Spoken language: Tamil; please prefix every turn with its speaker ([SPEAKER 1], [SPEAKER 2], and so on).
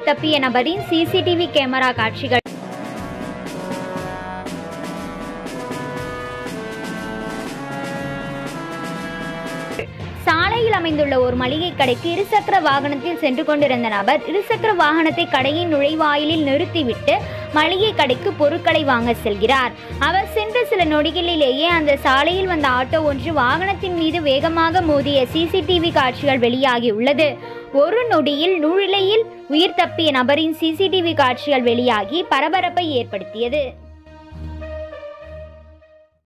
[SPEAKER 1] உயிர் தப்பிய நபரின் சிசிடிவி கேமரா காட்சிகள். சாலையில் அமைந்துள்ள ஒரு மளிகை கடைக்கு இருசக்கர வாகனத்தில் சென்று கொண்டிருந்த நபர் இருசக்கர வாகனத்தை கடையின் நுழைவாயிலில் நிறுத்திவிட்டு மளிகை கடைக்கு பொருட்களை வாங்க செல்கிறார். அவர் சென்ற சில நொடிகளிலேயே அந்த சாலையில் வந்த ஆட்டோ ஒன்று வாகனத்தின் மீது வேகமாக மோதிய சிசிடிவி காட்சிகள் வெளியாகியுள்ளது. ஒரு நொடியில் நூலிலையில் உயிர் தப்பிய நபரின் சிசிடிவி காட்சிகள் வெளியாகி பரபரப்பை ஏற்படுத்தியது.